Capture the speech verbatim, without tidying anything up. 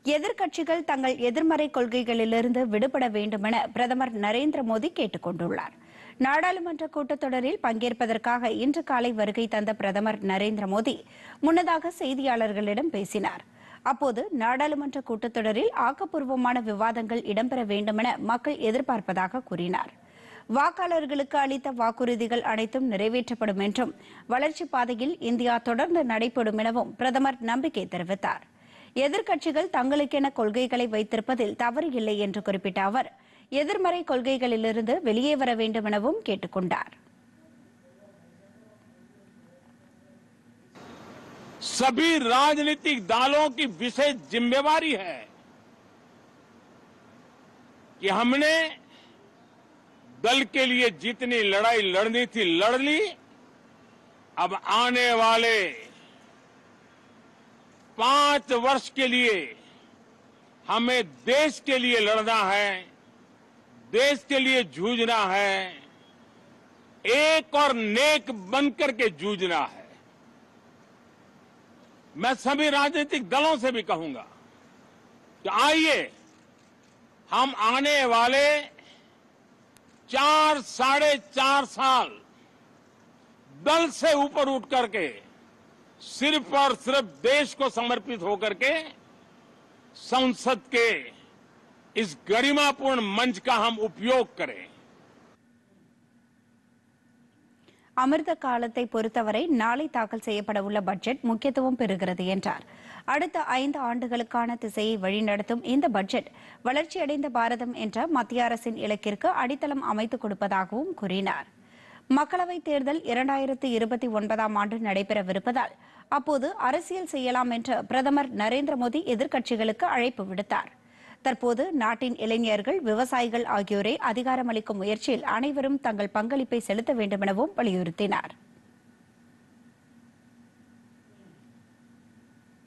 எதிர்க்கட்சிகள் தங்கள் எதிர்மறை கொள்கைகளிலிருந்து விடுபட வேண்டும் என பிரதமர் நரேந்திர மோடி கேட்டுக் கொண்டுள்ளார். நாடாளுமன்ற கூட்டத்தொடரில் பங்கேற்பதற்காக இன்று காலை வருகை தந்த பிரதமர் நரேந்திர மோடி முன்னதாக செய்தியாளர்களிடம் பேசினார். அப்போது நாடாளுமன்ற கூட்டத்தொடரில் ஆக்கப்பூர்வமான விவாதங்கள் இடம்பெற வேண்டும் என மக்கள் எதிர்பார்ப்பதாக கூறினார். வாக்காளர்களுக்கு அளித்த வாக்குறுதிகள் அனைத்தும் நிறைவேற்றப்படும் என்றும் வளர்ச்சிப் பாதையில் இந்தியா தொடர்ந்து நடைபெறும் எனவும் பிரதமர் நம்பிக்கை தெரிவித்தார். எதிர்க்கட்சிகள் தங்களுக்கென கொள்கைகளை வைத்திருப்பதில் தவறு இல்லை என்று குறிப்பிட்ட அவர் எதிர்மறை கொள்கைகளிலிருந்து வெளியே வர வேண்டும் எனவும் கேட்டுக் கொண்டார். सभी राजनीतिक दलों की विशेष जिम्मेवारी है कि हमने दल के लिए जितनी लड़ाई लड़नी थी लड़ ली। अब आने वाले पांच वर्ष के लिए हमें देश के लिए लड़ना है, देश के लिए जूझना है, एक और नेक बनकर के जूझना है। मैं सभी राजनीतिक दलों से भी कहूंगा कि आइए हम आने वाले चार साढ़े चार साल दल से ऊपर उठ करके सिर्फ और सिर्फ देश को समर्पित होकर के संसद के इस गरिमापूर्ण मंच का हम उपयोग करें. அமிர்த காலத்தை பொறுத்தவரை நாளை தாக்கல் செய்யப்பட உள்ள பட்ஜெட் முக்கியத்துவம் பெறுகிறது என்றார். அடுத்த ஐந்து ஆண்டுகளுக்கான திசையை வழிநடத்தும் இந்த பட்ஜெட் வளர்ச்சியடைந்த பாரதம் என்ற மத்திய அரசின் இலக்கிற்கு அடித்தளம் அமைத்துக் கொடுப்பதாகவும் கூறினார். மக்களவைத் தேர்தல் இரண்டாயிரத்து இருபத்தி ஒன்பதாம் ஆண்டு நடைபெறவிருப்பதால் அப்போது அரசியல் செய்யலாம் என்று பிரதமர் நரேந்திர மோடி எதிர்க்கட்சிகளுக்கு அழைப்பு விடுத்தார். தற்போது நாட்டின் இளைஞர்கள், விவசாயிகள் ஆகியோரை அதிகாரமளிக்கும் முயற்சியில் அனைவரும் தங்கள் பங்களிப்பை செலுத்த வேண்டும் எனவும் வலியுறுத்தினார்.